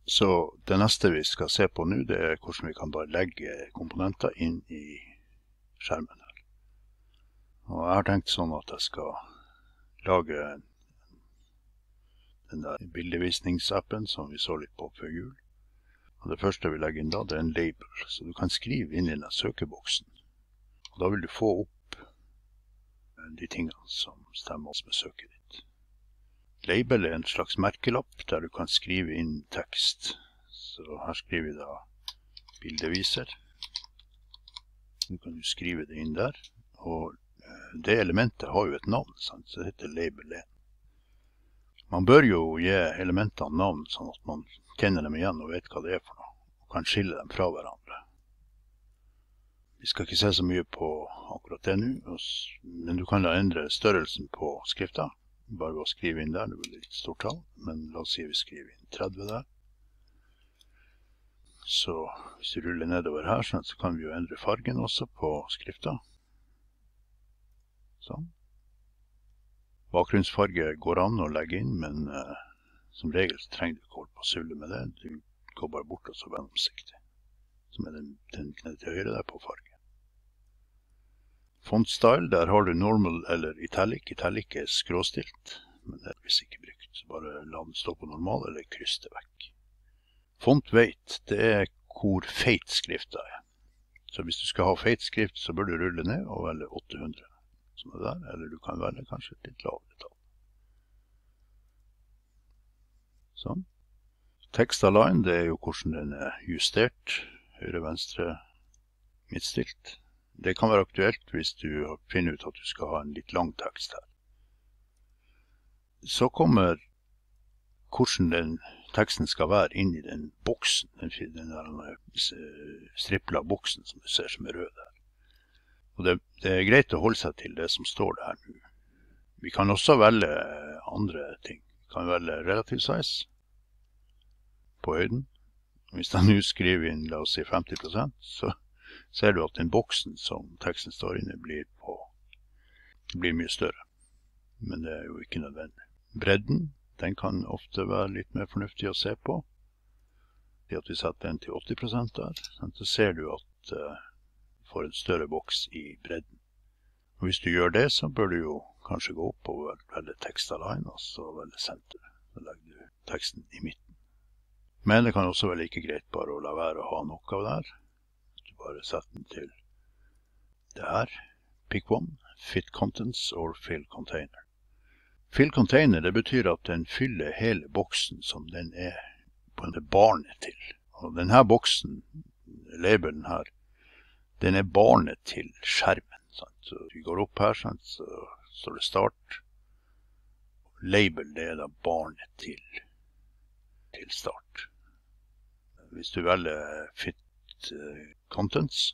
Så det neste vi skal se på nå, det er hvordan vi kan bare legge komponenter inn i skjermen her. Og jeg har tenkt sånn at jeg skal lage den der bildevisningsappen som vi så litt på før jul. Og det første vi legger inn da, det er en label, så du kan skrive inn i den søkeboksen. Og da vil du få opp de tingene som stemmer med søket ditt. Label er en slags merkelapp der du kan skrive inn tekst. Så her skriver vi da bildeviser. Så kan du skrive det inn der. Og det elementet har jo et navn, sant? Så det heter label 1. Man bør jo gi elementene navn, sånn at man kjenner dem igjen og vet hva det er for noe, og kan skille dem fra hverandre. Vi skal ikke se så mye på akkurat det nå, men du kan da endre størrelsen på skrifta, bare ved å skrive inn der. Det blir litt stort tall, men la oss si vi skriver inn 30 der. Så hvis du ruller nedover her, så kan vi jo endre fargen også på skrifta. Sånn. Bakgrunnsfarge går an å legge inn, men som regel så trenger du ikke holde på å sulle med det. Du går bare bort og så gjennomsiktig, som er den knedet til høyre der på farge. Font style, der har du normal eller italic. Italic er skråstilt, men det er visst ikke brukt. Så bare la den stå på normal eller kryss det vekk. Font weight, det er hvor feit skrifta er. Så hvis du skal ha feit skrift, så bør du rulle ned og velge 800. Som er der, eller du kan velge kanskje et litt lavere tall. Sånn. Text align, det er jo hvordan den er justert, høyre, venstre, midtstilt. Det kan være aktuelt hvis du finner ut at du skal ha en litt lang tekst her. Så kommer hvordan den teksten skal være inn i den boksen, den der stripla boksen som du ser som er rød der. Og det er greit å holde seg til det som står der nå. Vi kan også velge andre ting. Vi kan velge relative size på høyden. Hvis jeg nå skriver inn, la oss si 50%, så ser du at den boksen som teksten står inne blir mye større. Men det er jo ikke nødvendig. Bredden, den kan ofte være litt mer fornuftig å se på. Det at vi setter den til 80% der, så ser du at får en større boks i bredden. Og hvis du gjør det, så bør du jo kanskje gå opp og velge text align, og så velge center. Så legger du teksten i midten. Men det kan også være like greit bare å la være å ha noe av det her. Du bare setter den til det her. Pick one, fit contents or fill container. Fill container, det betyr at den fyller hele boksen som den er på en barnet til. Og denne boksen, labelen her, den er barnet til skjermen. Sant? Så vi går opp her, sant? Så står det start. Label, det er da barnet til start. Hvis du velger fit contents,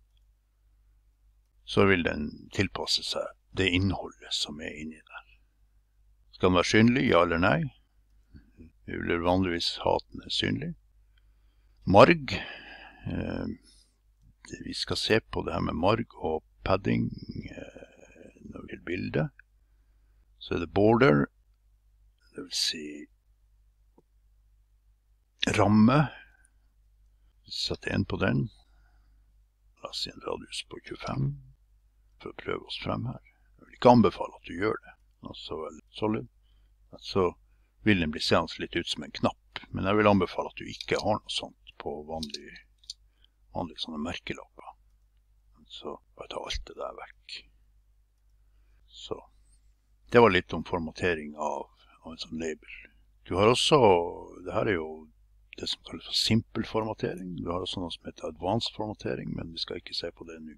så vil den tilpasse seg det innholdet som er inni der. Skal den være synlig, ja eller nei? Vi vil vanligvis ha at den er synlig. Marg, vi skal se på det her med marg og padding når vi vil bilde. Så er det border, det vil si ramme. Sett en på den. La oss si en radius på 25 for å prøve oss frem her. Jeg vil ikke anbefale at du gjør det. Altså solid. Så vil den bli seende litt ut som en knapp. Men jeg vil anbefale at du ikke har noe sånt på vanlige sånne merkelapper. Så bare ta alt det der vekk. Så det var litt om formatering av en sånn label. Du har også, det her er jo det som kalles for simpel formatering. Du har også noe som heter advanced formatering, men vi skal ikke se på det nå.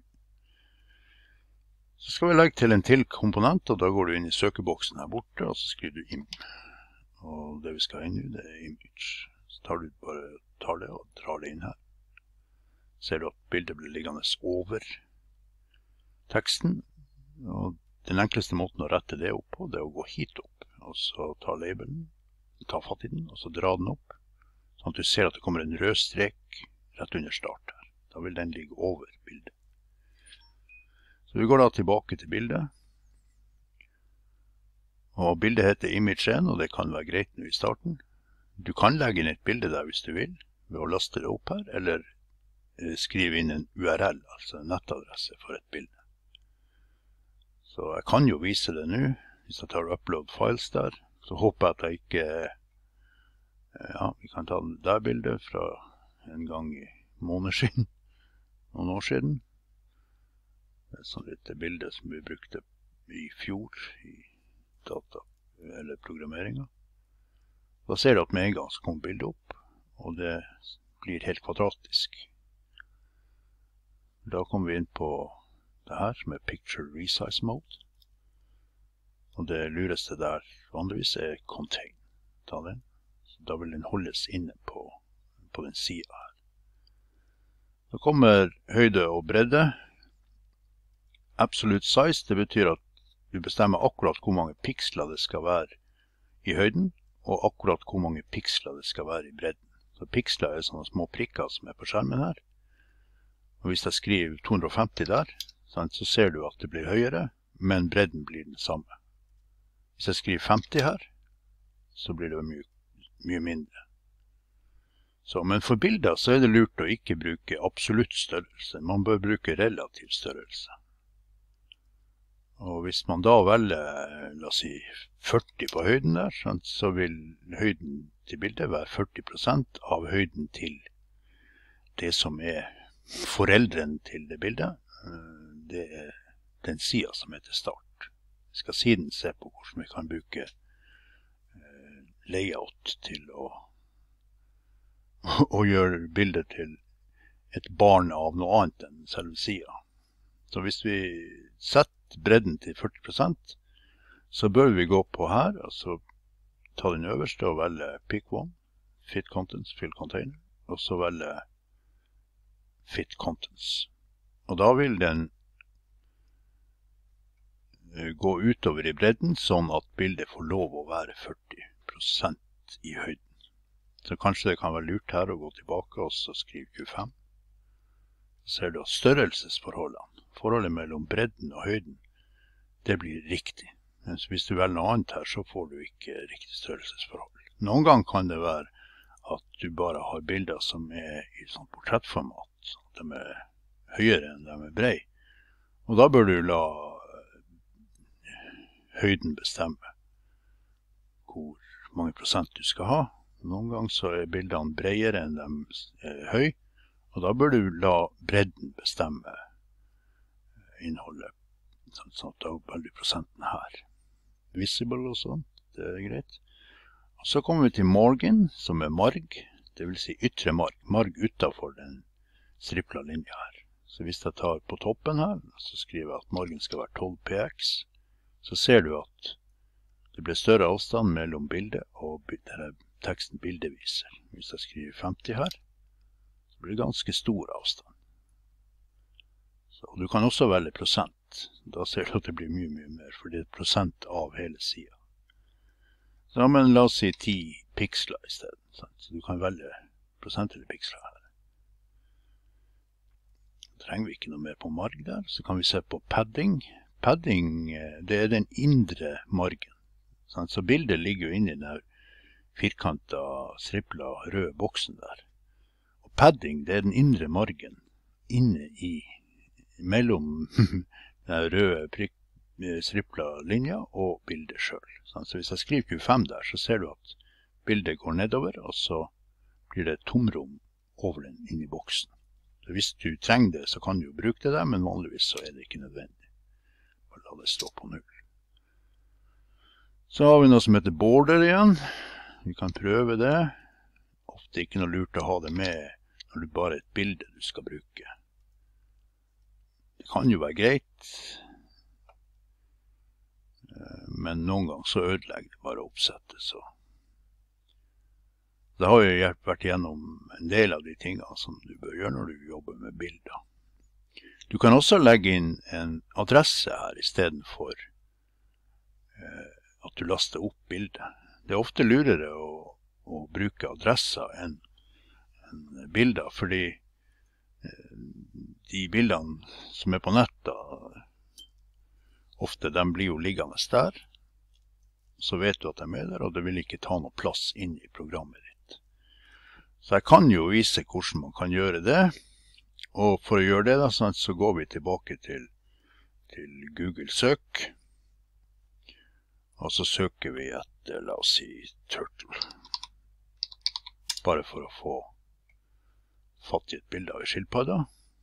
Så skal vi legge til en til komponent, og da går du inn i søkeboksen her borte, og så skriver du im. Og det vi skal ha inn nå, det er image. Så tar du bare det og drar det inn her. Ser du at bildet blir liggende over teksten, og den enkleste måten å rette det opp på, det er å gå hit opp, og så ta labelen, ta fatt i den, og så dra den opp, sånn at du ser at det kommer en rød strek rett under start her. Da vil den ligge over bildet. Så vi går da tilbake til bildet, og bildet heter image 1, og det kan være greit nå i starten. Du kan legge inn et bilde der hvis du vil, ved å laste det opp her, eller skrive inn en URL, altså en nettadresse for et bilde. Så jeg kan jo vise det nå, hvis jeg tar upload files der, så håper jeg at jeg ikke, ja, vi kan ta det der bildet fra en gang i måneder siden, noen år siden. Det er et sånt lite bilde som vi brukte i fjor i data, eller programmeringen. Da ser du at med en gang så kommer bildet opp, og det blir helt kvadratisk. Da kommer vi inn på det her som er Picture Resize Mode. Og det lureste der vanligvis er Contain. Ta den. Så da vil den holdes inne på den siden her. Da kommer høyde og bredde. Absolute size, det betyr at du bestemmer akkurat hvor mange piksler det skal være i høyden, og akkurat hvor mange piksler det skal være i bredden. Så piksler er sånne små prikker som er på skjermen her. Og hvis jeg skriver 250 der, så ser du at det blir høyere, men bredden blir den samme. Hvis jeg skriver 50 her, så blir det mye mindre. Så, men for bilder så er det lurt å ikke bruke absolutt størrelse. Man bør bruke relativ størrelse. Og hvis man da velger, la oss si, 40 på høyden der, så vil høyden til bildet være 40% av høyden til det som er foreldren til det bildet. Det er den siden som heter start. Vi skal siden se på hvordan vi kan bruke layout til å gjøre bildet til et barn av noe annet enn selve siden. Så hvis vi setter bredden til 40%, så bør vi gå på her, altså ta den øverste og velge pick one, fit contents, fill container, og så velge fit contents. Og da vil den gå utover i bredden, sånn at bildet får lov å være 40% i høyden. Så kanskje det kan være lurt her å gå tilbake og så skrive 25. Så ser du at størrelsesforholdene, forholdet mellom bredden og høyden, det blir riktig. Men hvis du velger noe annet her, så får du ikke riktig størrelsesforhold. Noen gang kan det være at du bare har bilder som er i sånn portrettformat. De er høyere enn de er brei. Og da bør du la høyden bestemme hvor mange prosent du skal ha. Noen ganger så er bildene breiere enn de er høy, og da bør du la bredden bestemme innholdet. Sånn at da velger prosenten her. Visible og sånt, det er greit. Og så kommer vi til margin, som er marg, det vil si ytre marg. Marg utenfor den stripla linja her. Så hvis jeg tar på toppen her, så skriver jeg at margen skal være 12 px, så ser du at det blir større avstand mellom bildet og denne teksten bildet viser. Hvis jeg skriver 50 her, så blir det ganske stor avstand. Så du kan også velge prosent. Da ser du at det blir mye mer, for det er prosent av hele siden. Så men la oss si 10 piksler i stedet. Så du kan velge prosent eller piksler her. Trenger vi ikke noe mer på marg der, så kan vi se på padding. Padding, det er den indre margen. Så bildet ligger jo inne i den firkanta, stripla, røde boksen der. Og padding, det er den indre margen inne i, mellom den røde stripla linja og bildet selv. Så hvis jeg skriver 25 der, så ser du at bildet går nedover, og så blir det et tomrom over den inne i boksen. Så hvis du trenger det, så kan du jo bruke det der, men vanligvis så er det ikke nødvendig. Bare la det stå på 0. Så har vi noe som heter border igjen. Vi kan prøve det. Ofte ikke noe lurt å ha det med når det bare er et bilde du skal bruke. Det kan jo være greit, men noen ganger så ødelegger det bare oppsettet, så. Det har jo vært gjennom en del av de tingene som du bør gjøre når du jobber med bilder. Du kan også legge inn en adresse her i stedet for at du laster opp bildet. Det er ofte lurere å bruke adresser enn bilder, fordi de bildene som er på nettet, ofte de blir jo liggende der. Så vet du at de er der, og det vil ikke ta noe plass inn i programmet ditt. Så jeg kan jo vise hvordan man kan gjøre det. Og for å gjøre det da, så går vi tilbake til Google søk. Og så søker vi etter, la oss si, turtle. Bare for å få fatt i et bilde av en skilpadde.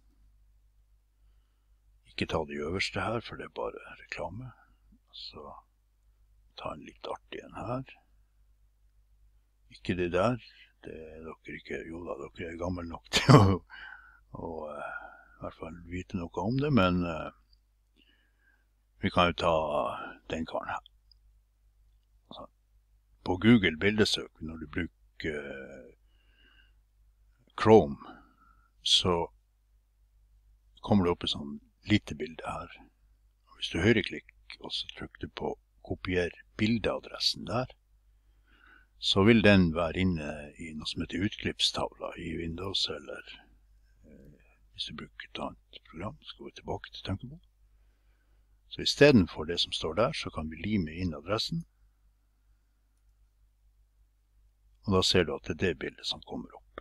Ikke ta de øverste her, for det er bare reklame. Så ta en litt artig en her. Ikke det der. Det er dere ikke, jo da, dere er gammel nok til å i hvert fall vite noe om det, men vi kan jo ta den karen her. Altså, på Google bildesøk, når du bruker Chrome, så kommer det opp et sånn lite bilde her. Hvis du høyreklikker og så trykker du på kopier bildeadressen der, så vil den være inne i noe som heter utklippstavla i Windows, eller hvis du bruker et annet program, så går vi tilbake til tenkebok. Så i stedet for det som står der, så kan vi lime inn adressen. Og da ser du at det er det bildet som kommer opp.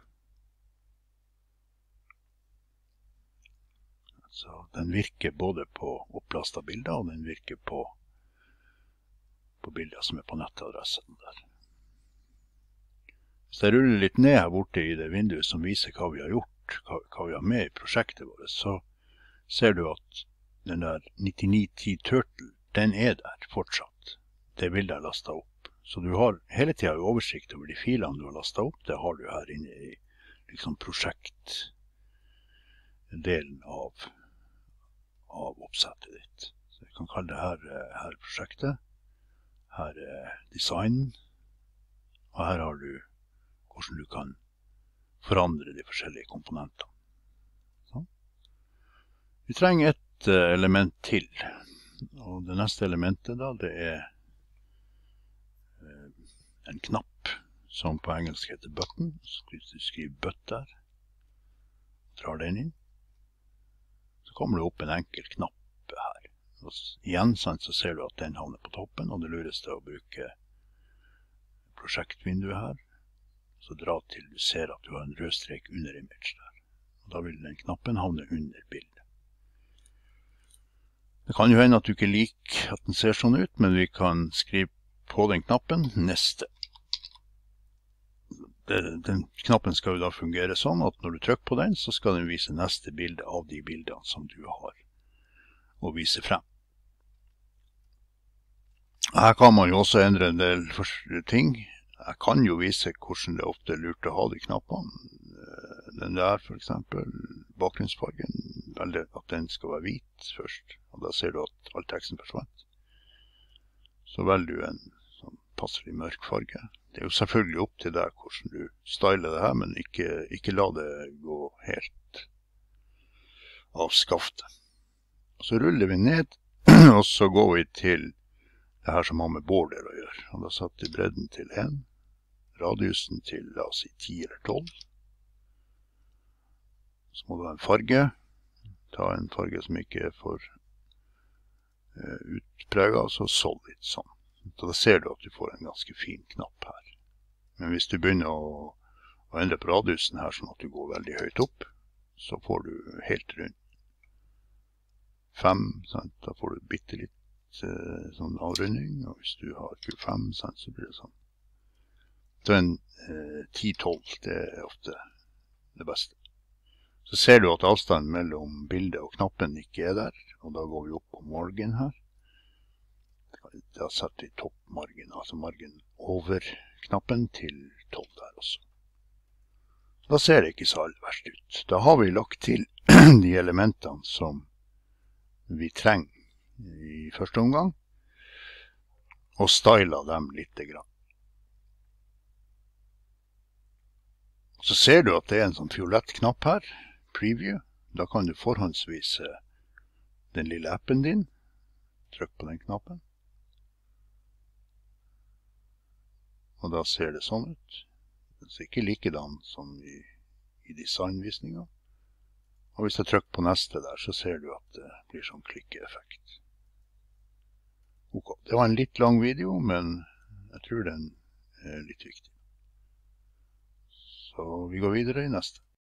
Så den virker både på opplastet bilder, og den virker på bilder som er på nettadressen der. Hvis jeg ruller litt ned her borte i det vinduet som viser hva vi har gjort, hva vi har med i prosjektet vårt, så ser du at den der 9910 Turtle, den er der fortsatt. Det bildet er lastet opp. Så du har hele tiden oversikt over de filene du har lastet opp. Det har du her inne i liksom prosjektdelen av oppsettet ditt. Så jeg kan kalle det her prosjektet. Her er designen. Og her har du hvordan du kan forandre de forskjellige komponentene. Sånn. Vi trenger et element til. Og det neste elementet da, det er en knapp som på engelsk heter button. Så hvis du skriver but der, og drar den inn, så kommer det opp en enkel knapp her. Og igjen så ser du at den havner på toppen, og det lureste er å bruke prosjektvinduet her. Så dra til du ser at du har en rød strek under image der. Og da vil den knappen havne under bildet. Det kan jo hende at du ikke liker at den ser sånn ut, men vi kan skrive på den knappen neste. Den knappen skal jo da fungere sånn at når du trykker på den, så skal den vise neste bilde av de bildene som du har å vise frem. Her kan man jo også endre en del ting. Jeg kan jo vise hvordan det ofte er lurt å ha de knappene. Den der for eksempel, bakgrunnsfargen, velger at den skal være hvit først, og da ser du at all teksten forsvant. Så velger du en sånn passelig mørk farge. Det er jo selvfølgelig opp til deg hvordan du styler det her, men ikke la det gå helt av skaftet. Så ruller vi ned, og så går vi til det her som har med border å gjøre. Og da satte vi bredden til 1, radiusen til, la oss si, 10 eller 12. Så må du ha en farge. Ta en farge som ikke er for utpreget, altså solid sånn. Så da ser du at du får en ganske fin knapp her. Men hvis du begynner å endre på radiusen her, sånn at du går veldig høyt opp, så får du helt rundt 5, sant? Da får du bitte litt sånn avrunding, og hvis du har 25, sant, så blir det sånn. Så en 10-12, det er ofte det beste. Så ser du at avstanden mellom bildet og knappen ikke er der, og da går vi opp på margin her. Da setter vi toppmargin, altså margin over knappen til 12 der også. Da ser det ikke så aller verst ut. Da har vi lagt til de elementene som vi trenger i første omgang, og styler dem litt grann. Så ser du at det er en sånn fiolett knapp her, preview. Da kan du forhåndsvise den lille appen din. Trykk på den knappen. Og da ser det sånn ut. Den ser ikke likedan som i designvisningen. Og hvis jeg trykker på neste der, så ser du at det blir sånn klikkeeffekt. Ok, det var en litt lang video, men jeg tror den er litt viktig. Så vi går videre i neste.